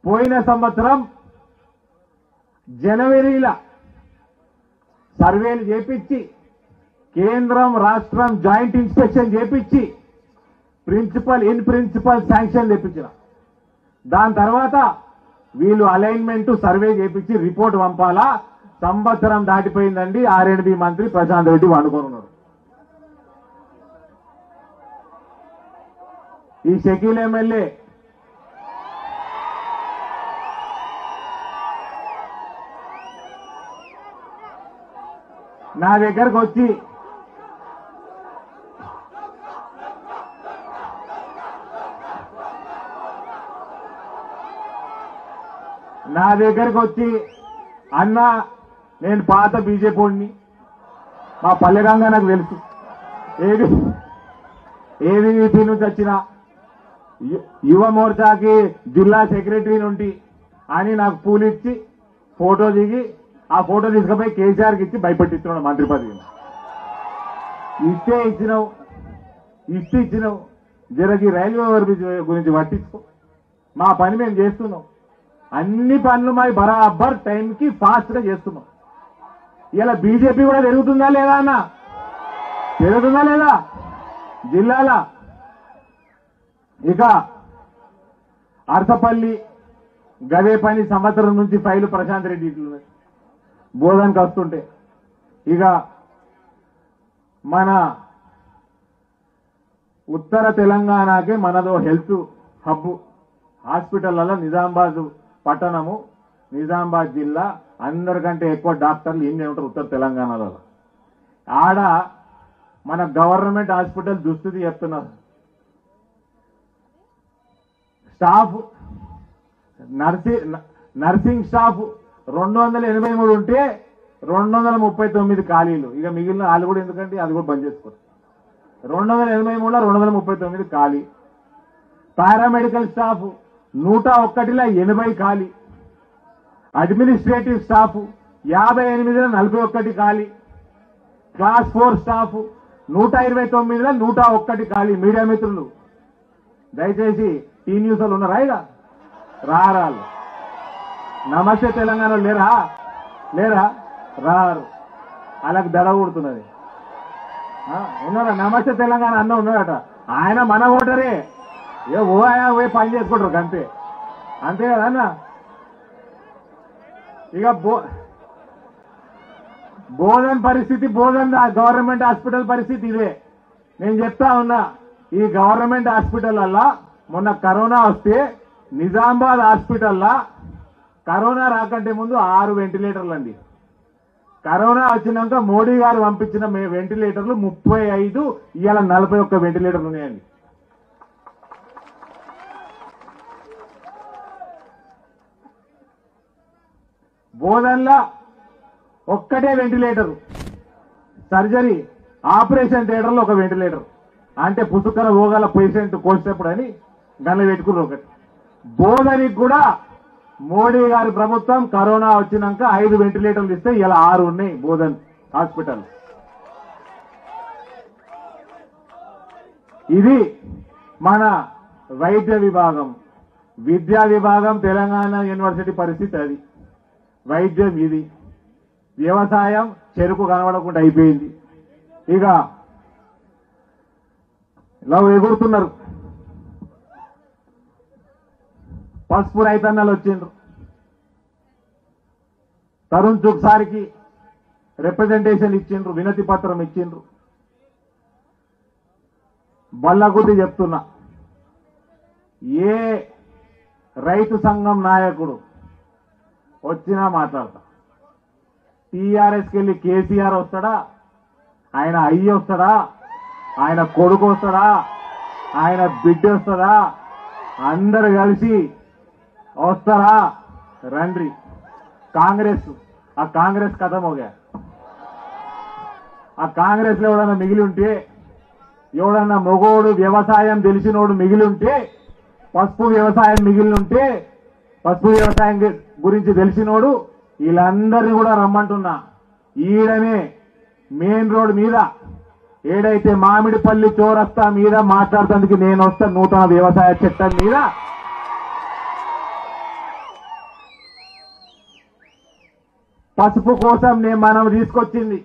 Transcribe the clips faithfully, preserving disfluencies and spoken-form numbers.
పోయిన సంవత్సరం జనవరిలో సర్వేలు చేపించి కేంద్రం రాష్ట్రం జాయింట్ ఇన్స్పెక్షన్ చేపించి ప్రిన్సిపల్ ఇన్ ప్రిన్సిపల్ శాంక్షన్ తెప్పించిన దాని తర్వాత వీళ్ళు అలైన్మెంట్ సర్వే చేపించి రిపోర్ట్ పంపాలా సంవత్సరం దాటిపోయిందండి. ఆర్ అండ్ బి మంత్రి ప్రశాంత్ రెడ్డి వండుకొనున్నాడు. ఈ షకీల్ ఎమ్మెల్యే నా దగ్గరకు వచ్చి నా దగ్గరకు వచ్చి అన్న నేను పాత బీజేపీని మా పల్లెరంగా నాకు తెలుసు ఏది ఏబీవీపీ నుంచి వచ్చిన యువ మోర్చాకి జిల్లా సెక్రటరీ నుండి అని నాకు పూలు ఇచ్చి ఫోటో దిగి ఆ ఫోటో తీసుకుపోయి కేసీఆర్కి ఇచ్చి భయపెట్టిస్తున్నాడు మంత్రి పదవి. ఇస్తే ఇచ్చినావు ఇస్తే ఇచ్చినావు జరగి రైల్వే ఓవర్బ్రిడ్జ్ గురించి పట్టించుకో. మా పని మేము చేస్తున్నాం. అన్ని పనులు మరి బరాబర్ టైంకి ఫాస్ట్ గా చేస్తున్నాం. ఇలా బీజేపీ కూడా పెరుగుతుందా లేదా అన్న పెరుగుతుందా లేదా జిల్లాల? ఇక అర్సపల్లి గదే పని సంవత్సరం నుంచి ఫైలు ప్రశాంత్ రెడ్డి బోధనకు వస్తుంటే ఇక మన ఉత్తర తెలంగాణకే మనదో హెల్త్ హబ్ హాస్పిటళ్లలో నిజామాబాద్ పట్టణము నిజామాబాద్ జిల్లా అందరికంటే ఎక్కువ డాక్టర్లు ఏం ఉంటారు ఉత్తర తెలంగాణలో. ఆడ మన గవర్నమెంట్ హాస్పిటల్ దుస్థితి చెప్తున్నారు. స్టాఫ్ నర్సింగ్ నర్సింగ్ స్టాఫ్ రెండు వందల ఎనభై మూడు ఉంటే రెండు వందల ముప్పై తొమ్మిది ఖాళీలు. ఇక మిగిలిన వాళ్ళు కూడా ఎందుకంటే అది కూడా బంద్ చేసుకోరు. రెండు వందల ఎనభై మూడులో రెండు వందల ముప్పై తొమ్మిది ఖాళీ. పారామెడికల్ స్టాఫ్ నూట ఒక్కటిలో ఎనభై ఖాళీ. అడ్మినిస్ట్రేటివ్ స్టాఫ్ యాభై ఎనిమిదిలో నలభై ఒక్కటి ఖాళీ. క్లాస్ ఫోర్ స్టాఫ్ నూట ఇరవై తొమ్మిదిలో నూట ఒక్కటి ఖాళీ. మీడియా మిత్రులు దయచేసి టీ న్యూస్ వాళ్ళు ఉన్నారా? ఇక రారాలు నమస్తే తెలంగాణ లేరా లేరా రారు అలాగ దడ కొడుతున్నది. ఉన్నారా? నమస్తే తెలంగాణ అన్న ఉన్నాడట. ఆయన మన ఓటరే. ఏ ఓ ఆయన పోయి పని చేసుకుంటారు అంతే అంతే కదా అన్న. ఇక బో బోధన్ పరిస్థితి బోధన్ గవర్నమెంట్ హాస్పిటల్ పరిస్థితి ఇదే. నేను చెప్తా ఉన్నా ఈ గవర్నమెంట్ హాస్పిటల్లో మొన్న కరోనా వస్తే నిజామాబాద్ హాస్పిటల్లో కరోనా రాకంటే ముందు ఆరు వెంటిలేటర్లు అండి. కరోనా వచ్చినాక మోడీ గారు పంపించిన వెంటిలేటర్లు ముప్పై ఐదు ఇవాళ నలభై ఒక్క వెంటిలేటర్లు ఉన్నాయండి. బోధన్లా ఒక్కటే వెంటిలేటర్, సర్జరీ ఆపరేషన్ థియేటర్లో ఒక వెంటిలేటర్. అంటే పుసుకర రోగాల పేషెంట్ కోసేటప్పుడు అని గల్ల పెట్టుకున్నారు ఒకటి. బోధనికి కూడా మోడీ గారి ప్రభుత్వం కరోనా వచ్చినాక ఐదు వెంటిలేటర్లు ఇస్తే ఇలా ఆరు ఉన్నాయి బోధన్ హాస్పిటల్. ఇది మన వైద్య విభాగం. విద్యా విభాగం తెలంగాణ యూనివర్సిటీ పరిస్థితి అది. వైద్యం ఇది. వ్యవసాయం చెరుకు కనబడకుండా అయిపోయింది. ఇక లవ్ ఎగురుతున్నారు. పసుపు రైతన్నలు వచ్చిండ్రు. తరుణ్ చుక్ సార్కి రిప్రజెంటేషన్ ఇచ్చిండ్రు, వినతి పత్రం ఇచ్చిండ్రు. బల్లగుద్ది చెప్తున్నా, ఏ రైతు సంఘం నాయకుడు వచ్చినా మాట్లాడతా. టీఆర్ఎస్కి వెళ్ళి కేసీఆర్ వస్తాడా, ఆయన అయ్యి వస్తాడా, ఆయన కొడుకు వస్తాడా, ఆయన బిడ్డ వస్తాడా, అందరు కలిసి వస్తారా? రండి. కాంగ్రెస్ ఆ కాంగ్రెస్ ఖతం होगा. ఆ కాంగ్రెస్ లో ఎవడన్నా మిగిలి ఉంటే, ఎవడన్నా మొగోడు వ్యవసాయం తెలిసినోడు మిగిలి ఉంటే, పసుపు వ్యవసాయం మిగిలి ఉంటే, పసుపు వ్యవసాయం గురించి తెలిసినోడు వీళ్ళందరినీ కూడా రమ్మంటున్నా. ఈడనే మెయిన్ రోడ్ మీద ఏడైతే మామిడిపల్లి చౌరస్తా మీద మాట్లాడుతందుకు నేను వస్తా. నూతన వ్యవసాయ చట్టం మీద పసుపు కోసం నేను మనం తీసుకొచ్చింది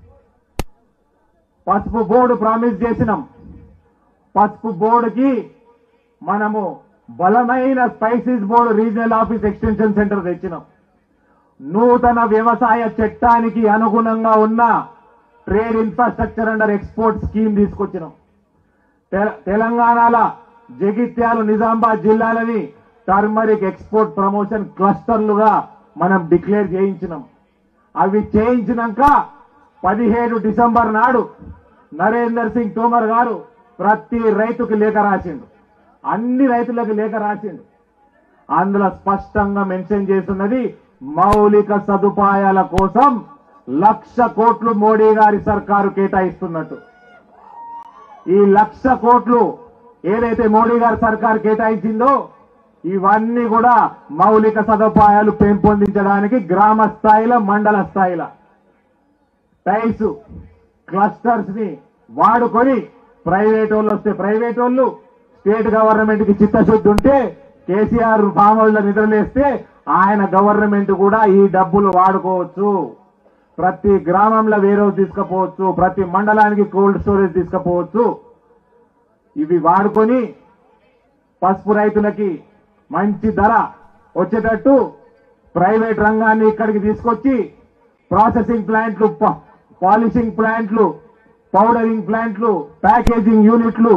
పసుపు బోర్డు ప్రామిస్ చేసినాం. పసుపు బోర్డుకి మనము బలమైన spices board regional office extension centre తెచ్చినాం. నూతన వ్యవసాయ చట్టానికి అనుగుణంగా ఉన్న trade infrastructure under export scheme తీసుకొచ్చినాం. తెలంగాణలో జగిత్యాల నిజామాబాద్ జిల్లాలని టర్మరిక్ ఎక్స్పోర్ట్ ప్రమోషన్ క్లస్టర్లుగా మనం డిక్లేర్ చేయించినాం. అవి చేయించినాక పదిహేడు డిసెంబర్ నాడు నరేందర్ సింగ్ తోమర్ గారు ప్రతి రైతుకి లేఖ రాసిండు, అన్ని రైతులకు లేఖ రాసిండు. అందులో స్పష్టంగా మెన్షన్ చేస్తున్నది మౌలిక సదుపాయాల కోసం లక్ష కోట్లు మోడీ గారి సర్కారు కేటాయిస్తున్నట్టు. ఈ లక్ష కోట్లు ఏదైతే మోడీ గారి సర్కారు కేటాయించిందో ఇవన్నీ కూడా మౌలిక సదుపాయాలు పెంపొందించడానికి గ్రామ స్థాయిలో మండల స్థాయిలో టైల్స్ క్లస్టర్స్ ని వాడుకొని ప్రైవేట్ వాళ్ళు వస్తే ప్రైవేట్ వాళ్ళు, స్టేట్ గవర్నమెంట్ కి చిత్తశుద్ధి ఉంటే కేసీఆర్ ఫామ్ హౌస్ లో నిద్రలేస్తే ఆయన గవర్నమెంట్ కూడా ఈ డబ్బులు వాడుకోవచ్చు. ప్రతి గ్రామంలో వేరే తీసుకుపోవచ్చు, ప్రతి మండలానికి కోల్డ్ స్టోరేజ్ తీసుకుపోవచ్చు. ఇవి వాడుకొని పసుపు రైతులకి మంచి ధర వచ్చేటట్టు ప్రైవేట్ రంగాన్ని ఇక్కడికి తీసుకొచ్చి ప్రాసెసింగ్ ప్లాంట్లు, పాలిషింగ్ ప్లాంట్లు, పౌడరింగ్ ప్లాంట్లు, ప్యాకేజింగ్ యూనిట్లు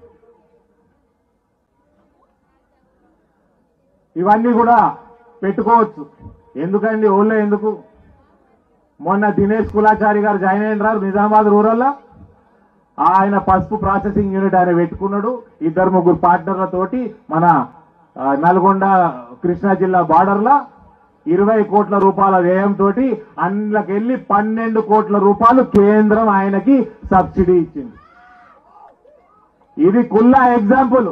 ఇవన్నీ కూడా పెట్టుకోవచ్చు. ఎందుకండి ఓళ్ళో ఎందుకు? మొన్న దినేష్ కులాచారి గారు జాయిన్ అయినారు నిజామాబాద్ రూరల్లో. ఆయన పసుపు ప్రాసెసింగ్ యూనిట్ ఆయన పెట్టుకున్నాడు. ఇద్దరు ముగ్గురు పార్ట్నర్లతోటి మన నల్గొండ కృష్ణా జిల్లా బార్డర్లో ఇరవై కోట్ల రూపాయల వ్యయంతో అందులోకెళ్లి పన్నెండు కోట్ల రూపాయలు కేంద్రం ఆయనకి సబ్సిడీ ఇచ్చింది. ఇది కుల్లా ఎగ్జాంపుల్.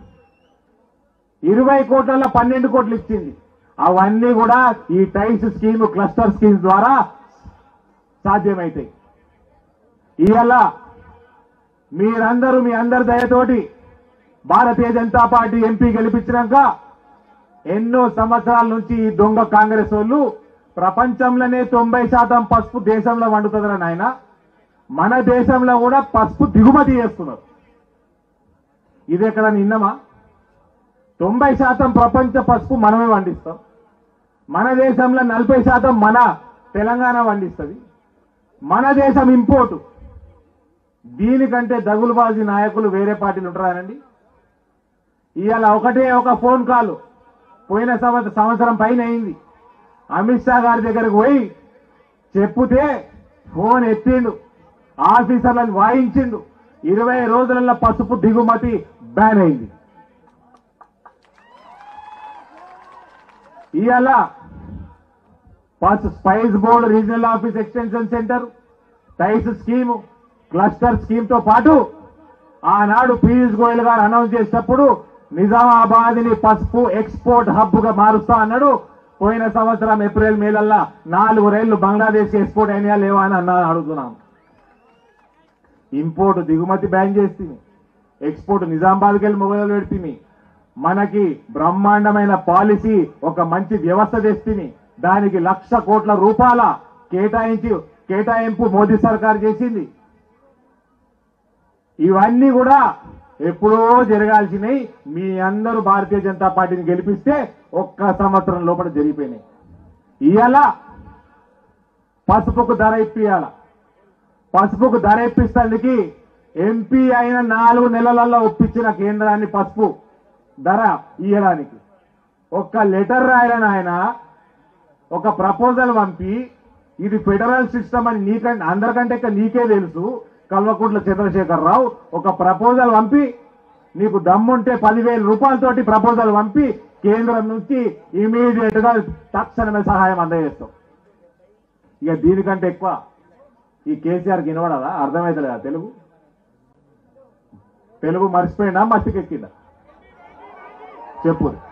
ఇరవై కోట్ల పన్నెండు కోట్లు ఇచ్చింది. అవన్నీ కూడా ఈ టైల్స్ స్కీమ్, క్లస్టర్ స్కీమ్ ద్వారా సాధ్యమైతాయి. ఇవాళ మీరందరూ మీ అందరి దయతోటి భారతీయ జనతా పార్టీ ఎంపీ గెలిపించినాక ఎన్నో సంవత్సరాల నుంచి ఈ దొంగ కాంగ్రెస్ వాళ్ళు ప్రపంచంలోనే తొంభై శాతం పసుపు దేశంలో వండుతుందిరా నాయన, మన దేశంలో కూడా పసుపు దిగుమతి చేస్తున్నారు. ఇది ఎక్కడ నిన్నమా? తొంభై శాతం ప్రపంచ పసుపు మనమే వండిస్తాం. మన దేశంలో నలభై శాతం మన తెలంగాణ వండిస్తుంది. మన దేశం ఇంపోర్టు. దీనికంటే దగులుబాజీ నాయకులు వేరే పార్టీలు ఉంటారానండి? ఇవాళ ఒకటే ఒక ఫోన్ కాల్ పోయిన సంవత్సరం పైన అయింది. అమిత్ షా గారి దగ్గరకు పోయి చెప్పుతే ఫోన్ ఎత్తిండు, ఆఫీసర్లను వాయించిండు. ఇరవై రోజులలో పసుపు దిగుమతి బ్యాన్ అయింది. ఇవాళ spice board regional office extension centre, TIES scheme, cluster scheme తో పాటు ఆనాడు పీయూష్ గోయల్ గారు అనౌన్స్ చేసినప్పుడు నిజామాబాద్ ని పసుపు ఎక్స్పోర్ట్ హబ్ గా మారుస్తా అన్నాడు. పోయిన సంవత్సరం ఏప్రిల్ మేలల్లా నాలుగు రైళ్లు బంగ్లాదేశ్ ఎక్స్పోర్ట్ అయినా లేవా అని అన్నా అడుగుతున్నాం. ఇంపోర్ట్ దిగుమతి బ్యాన్ చేస్తుంది, ఎక్స్పోర్ట్ నిజామాబాద్కి వెళ్ళి మొదలు పెడుతుంది. మనకి బ్రహ్మాండమైన పాలసీ, ఒక మంచి వ్యవస్థ తెస్తుంది. దానికి లక్ష కోట్ల రూపాయల కేటాయించి కేటాయింపు మోదీ సర్కార్ చేసింది. ఇవన్నీ కూడా ఎప్పుడో జరగాల్సినవి. మీ అందరూ భారతీయ జనతా పార్టీని గెలిపిస్తే ఒక్క సంవత్సరం లోపల జరిగిపోయినాయి. ఇవాళ పసుపుకు ధర ఇప్పియాల. పసుపుకు ధర ఇప్పిస్తానికి ఎంపీ అయిన నాలుగు నెలలలో ఒప్పించిన కేంద్రాన్ని పసుపు ధర ఇయ్యడానికి ఒక్క లెటర్ రాయలని ఆయన ఒక ప్రపోజల్ పంపి, ఇది ఫెడరల్ సిస్టమ్ అని నీకంటే అందరికంటే ఇక నీకే తెలుసు, కల్వకుంట్ల చంద్రశేఖరరావు ఒక ప్రపోజల్ పంపి, నీకు దమ్ముంటే పదివేల రూపాయలతోటి ప్రపోజల్ పంపి కేంద్రం నుంచి ఇమీడియట్ గా తక్షణమే సహాయం అందజేస్తాం. ఇక దీనికంటే ఎక్కువ ఈ కేసీఆర్కి వినవడదా? అర్థమవుతలేదా? తెలుగు తెలుగు మర్చిపోయినా మట్టికెక్కిందా? చెప్పు.